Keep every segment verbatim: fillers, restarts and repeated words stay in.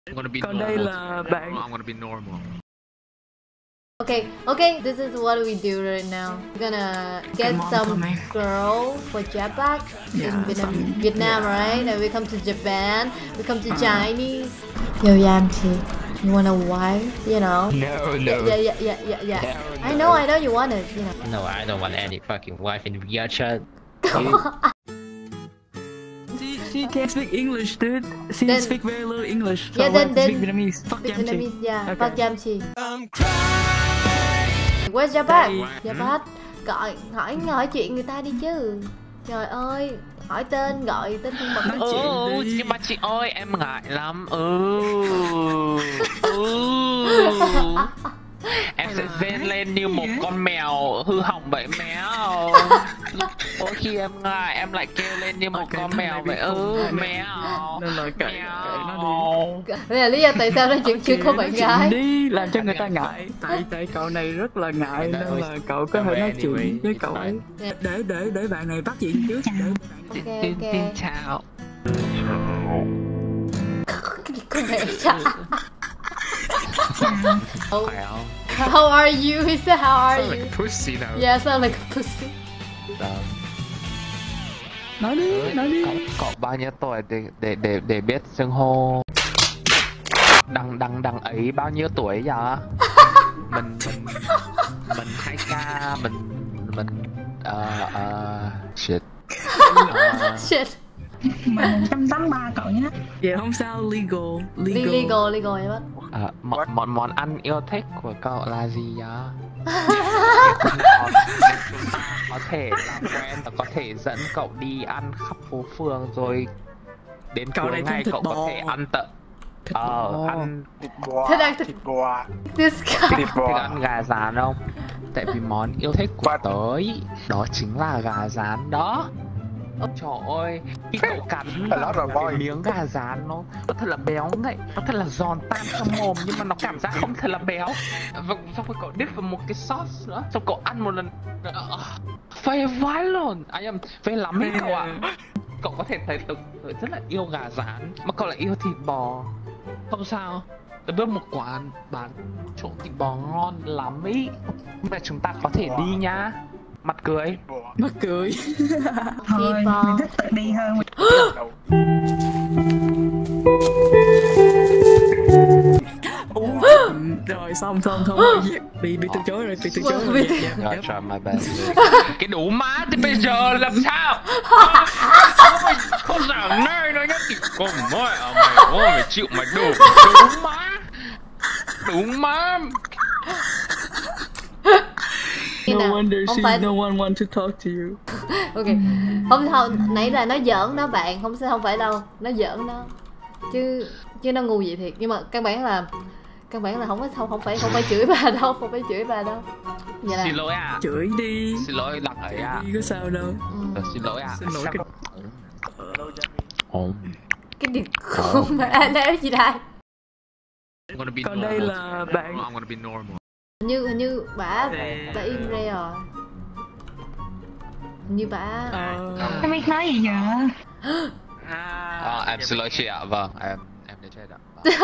Còn đây là bạn. Okay, okay, this is what we do right now. We're gonna get on, some girl for Japan Yeah, in Vietnam, some- Vietnam, yeah. right? And we come to Japan, we come to Chinese. Yo, Yamchi, you want a wife? You know? No, no. Yeah, yeah, yeah, yeah, yeah. No, I no. know, I know you want it, you know. No, I don't want any fucking wife in Vietnam. She, she can't speak English, dude. She Then- speak very little English. So Yeah, I then- have to speak then- Vietnamese. Fuck Speak Yamchi. Vietnamese, yeah. Okay. Fuck Yamchi. Where's Japan? Đây. Japan. Gọi, hỏi hỏi chuyện người ta đi chứ. Trời ơi, hỏi tên, gọi tên thân mật. Nói chuyện Ừ, đi. nhưng mà chị ơi, em ngại lắm. Ừ. Ừ. Em sẽ rên lên như một con mèo hư hỏng vậy mèo. Mỗi khi em ngại em lại kêu lên như một Ok, con thằng mèo này vậy. bị khùng, Ừ, thằng này- mèo. Nên là kệ- kệ nó Mèo. Đây là lý do tại sao nó chuyện chưa có Nói bạn chuyện gái. đi, làm cho người ta ngại. Tại tại cậu này rất là ngại nên là cậu có thể nói chuyện với cậu ấy. Yeah. Để để để bạn này bắt chuyện trước. Để Xin, Ok, xin, ok. xin chào. Cái gì con mẹ chả. Oh, Khỏe không? how are you? He said, how are Sounds you? like a pussy now. Yeah, sound like a pussy. Dạ. nói đi, nói đi. Cậu, cậu bao nhiêu tuổi để để để để biết xưng hô? Đằng đằng đằng ấy bao nhiêu tuổi vậy? mình mình mình hai k mình mình ờ ờ shit. Ờ, Shit. Mình một trăm tám mươi ba cậu nhé. Dạ không sao, legal, Le- legal. Legal, legal em bắt. ờ, món món món ăn yêu thích của cậu là gì vậy? Có thể làm quen và có thể dẫn cậu đi ăn khắp phố phường rồi đến Cậu cuối này thích ngày thịt cậu có bò. thể ăn tận Thịt ờ bò. ăn Thịt bò. Thế đang- Thịt bò. This guy. Thịt thích bò. ăn gà rán không? Tại vì món yêu thích của tớ ý, đó chính là gà rán đó. Trời ơi, khi cậu cắn Là nó rồi vào boy. cái miếng gà rán nó nó thật là béo ngậy, nó thật là giòn tan trong mồm nhưng mà nó cảm giác không thật là béo. Và xong rồi cậu dip vào một cái sauce nữa, xong cậu ăn một lần phê vãi luôn. Anh em phê lắm ấy cậu ạ. Cậu có thể thấy tớ, tớ rất là yêu gà rán mà cậu lại yêu thịt bò. Không sao, tớ biết một quán bán chỗ thịt bò ngon lắm ý. Mà chúng ta có thể đi nhá. Mặt cười. Bò. Mắc cười. Thôi, bò. mình thích tự đi hơn. Đầu. Rồi xong xong xong rồi dẹp. bị bị từ chối rồi, bị từ chối rồi. Bị Dẹp, dẹp, Rồi dẹp. try my best. Cái đủ má thì bây giờ làm sao? Mày không giảng nơi nó nhất thì cùng mày à mày ôi mày chịu mày đủ đủ má đủ má. Như No nào? wonder Không she phải. no one want to talk to you. Ok. Không sao, nãy là nó giỡn đó bạn, không sao, không phải đâu, nó giỡn đó. Chứ chứ nó ngu vậy thiệt, nhưng mà căn bản là căn bản là không có không không phải không phải chửi bà đâu, không phải chửi bà đâu. Vậy là Xin lỗi à. Chửi đi. Xin lỗi đằng ấy à. Đi có sao đâu. ừ, Ờ, xin lỗi à. Xin lỗi cái Ồ. cái điều không mà anh nói gì đây. còn đây là bạn. Hình như hình như bả bả im re rồi. Hình như bả Ờ, Không biết nói gì vậy. À, em xin lỗi chị ạ. Vâng, em em để chết ạ.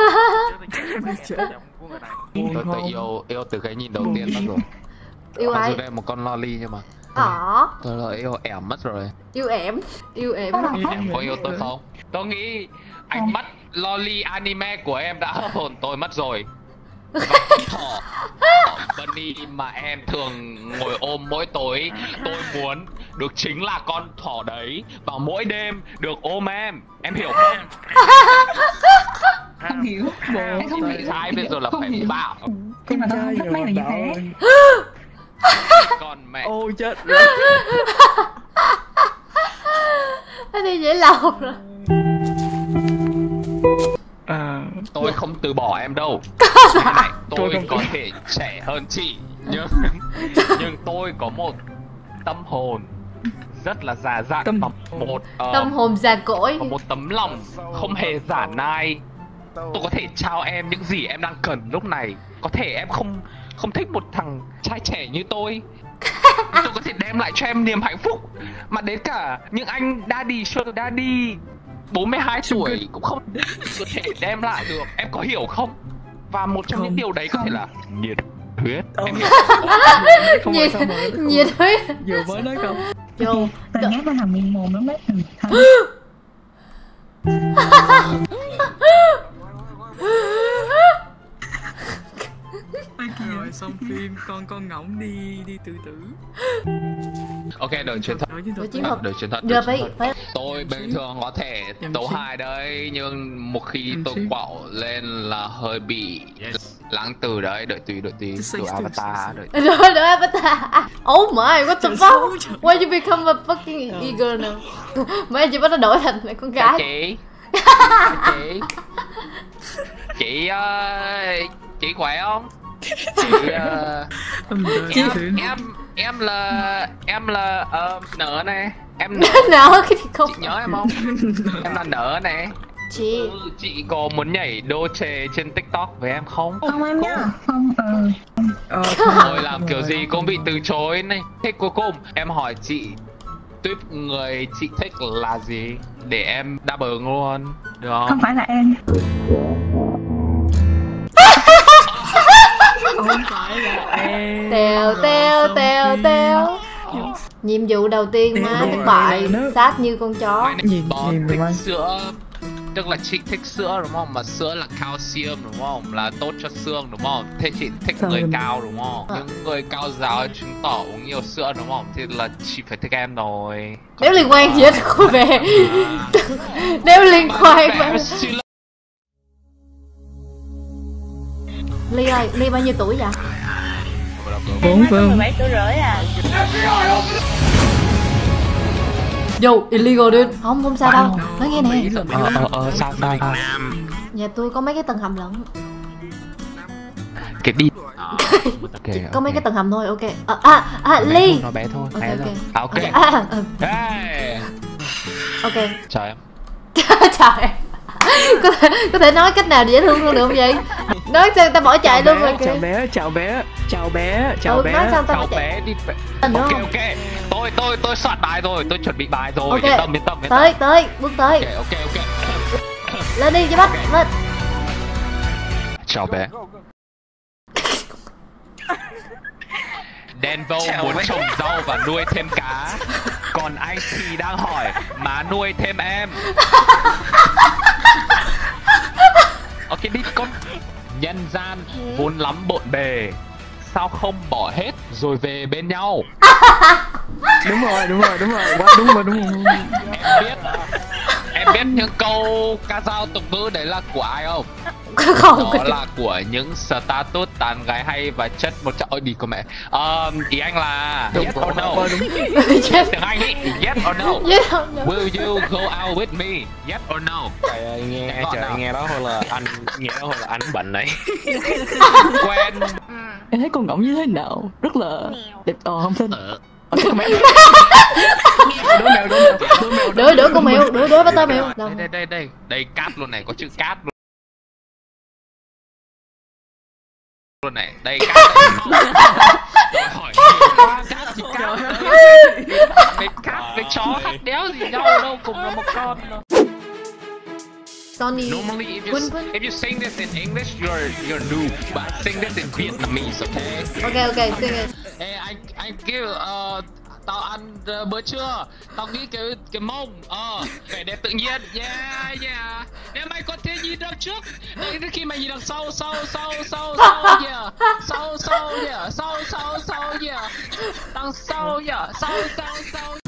Tôi tôi yêu yêu từ cái nhìn đầu tiên mất rồi. yêu Mặc dù ai? đây là một con loli nhưng mà Ờ, tôi là yêu ẻm mất rồi. yêu em, yêu em. Em có yêu tôi không? Tôi nghĩ ánh mắt loli anime của em đã hấp hồn tôi mất rồi. Và con thỏ thỏ Bunny mà em thường ngồi ôm mỗi tối, tôi muốn được chính là con thỏ đấy vào mỗi đêm được ôm em. Em hiểu không? Không hiểu. Em không hiểu. Sai bây giờ là Không phải hiểu. bảo. Nhưng mà tôi không thích mấy người như thế. Còn mẹ Ôi chết rồi. Nó đi dễ lâu rồi. À, tôi không từ bỏ em đâu. Cái này Tôi tôi không có từ- thể trẻ hơn chị nhưng nhưng tôi có một tâm hồn rất là già dặn Tâm- và một ờ, Tâm hồn già cỗi. và một tấm lòng không hề giả nai. Tôi có thể trao em những gì em đang cần lúc này. Có thể em không không thích một thằng trai trẻ như tôi, nhưng tôi có thể đem lại cho em niềm hạnh phúc mà đến cả những anh daddy sugar daddy bốn mươi hai tuổi cũng không có thể đem lại được, em có hiểu không? Và một trong Không. những điều đấy có thể là nhiệt huyết. Em hiểu Không Nhiệt, phải xong rồi. không- nhiệt huyết. Vừa mới nói không. Vô. Tôi nhát lên thằng miệng mồm nó mất rồi. Rồi xong phim con con ngỗng đi đi từ từ. ok, đời truyền thật. Nói với Đời tôi. chiến thuật. Đời truyền thật. Giờ đời phải truyền thật. phải Tôi bình thường có thể Em tấu xí. hài đấy, nhưng một khi Em tôi xí. quạo lên là hơi bị lãng từ đấy. Đợi tùy, đợi tùy, Xí, từ xí, avatar xí, đợi. rồi rồi avatar. Oh my, what the Trời fuck? xấu trời. Why you become a fucking eagle now? Mấy chị bắt nó đổi thành con Các gái. chị Các chị chị uh, chị khỏe không? Chị uh, Âm đời em thuyền. em em là em là uh, nở này, em nở, Nào cái gì không? chị nhớ em không? Em là nở này. Chị Ừ, chị có muốn nhảy đô chề trên TikTok với em không? Không em nhá. Không, ừ. Ờ, Tôi làm kiểu gì cũng bị từ chối này. Thế cuối cùng em hỏi chị tuyếp người chị thích là gì để em đáp ứng luôn, được Không không? phải là em. Không phải là em. tèo Rồi tèo xong tèo phim. tèo. Nhiệm vụ đầu tiên Tèo má rồi, thất bại, tèo nữa. sát như con chó. Mày này Nhìn- bò nhìn thích rồi. sữa, tức là chị thích sữa đúng không? Mà sữa là calcium đúng không? Là tốt cho xương đúng không? Thế chị thích Sao người em- cao đúng không? Những người cao giáo chứng tỏ uống nhiều sữa đúng không? Thì là chị phải thích em rồi. Nếu liên quan gì hết cô về. Nếu liên quan mà. Ly ơi, Ly bao nhiêu tuổi vậy? Bốn phương. mười bảy tuổi rưỡi à. Yo, illegal dude. Không, không sao đâu. Nói nghe nè. Mỹ là Ờ ờ ờ sao đây? Nhà tôi có mấy cái tầng hầm lận. Cái đi. Ok. Có mấy cái tầng hầm thôi, ok. À, à, à Ly. Nó bé thôi. Ok, Bé ok. thôi. À, ok. Ok, à, ừ, Hey. ok. Chào em. Trời. Có thể, có thể nói cách nào dễ thương hơn được không vậy? Nói sao ta bỏ chạy Chào luôn bé, rồi kìa. chào bé, chào bé, chào bé, chào Ừ, bé. nói sao ta bỏ Cháu chạy. bé đi về. Anh nữa Ok không? ok. Tôi tôi tôi soạn bài rồi, tôi chuẩn bị bài rồi. Ok. Yên tâm yên tâm yên tâm. Tới, tới, bước tới. Ok ok ok. Lên đi, cho bắt, lên. Chào bé. Denvo muốn trồng rau và nuôi thêm cá. Còn anh thì đang hỏi má nuôi thêm em. Ok đi con. Nhân gian vốn lắm bộn bề, sao không bỏ hết rồi về bên nhau? Đúng rồi, đúng rồi, đúng rồi, quá đúng rồi, đúng rồi. Em biết Em biết những câu ca dao tục ngữ đấy là của ai không? Không, Đó là của những status tán gái hay và chất một trận. Ôi đi con mẹ. um, Ý anh là Đúng yes rồi, or no? đúng rồi. yes, Tiếng Anh ý, yes or no? yes, không, no. Will you go out with me? Yes or no? Trời ơi, nghe Cái trời nào? nghe đó thôi là anh nghe đó thôi là anh bệnh đấy. Quen Em thấy con ngỗng như thế nào? Rất là đẹp. Ờ, không tin. ở Ờ, chắc con mèo. Đố mèo, đố mèo, đố mèo. Đuổi, đuổi con mèo, đuổi, đuổi bắt tay mèo. Đâu. đây đây đây đây đây cát luôn này, có chữ cát luôn luôn này, đây cát đây. Rồi hỏi cát thì cát với cát với chó khác đéo gì nhau đâu, cùng là một con đâu. Tony. Normally, if you Quên, quên. if you sing this in English, you're you're noob. But sing this in Vietnamese, okay? Ok, ok, xin nghe. Ê anh anh kêu uh, tao ăn uh, bữa trưa, tao nghĩ cái cái mông, ờ, uh, vẻ đẹp tự nhiên, yeah yeah. Nếu mày có thể nhìn đằng trước, đến khi mày nhìn đằng sau, sau sau sau sau yeah, sau sau yeah, sau sau sau yeah, đằng sau yeah, sau sau sau.